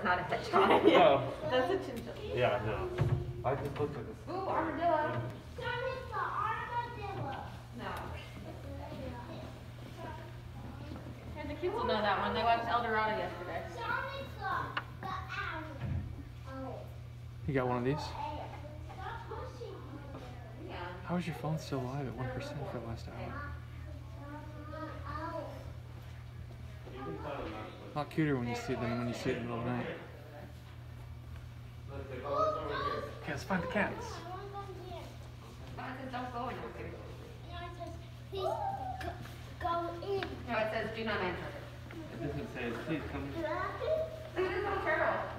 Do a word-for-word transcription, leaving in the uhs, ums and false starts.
not a hedgehog. Yeah. Oh. That's a chinchilla. Yeah, no. I just looked at this. Ooh, armadillo. That is the armadillo. No. Here, the kids will know that one. They watched El Dorado yesterday. Sonic the the owl. You got one of these? Stop pushing. Yeah. How is your phone still live at one percent for the last hour? Owl. A lot cuter when you see it than when you see it in the middle of the night. Okay, let's find the cats. I want to go here. No, it says don't go in here. No, it says please go, go in. No, it says do not enter. It doesn't say, please come. Can I have it? Look at this little turtle.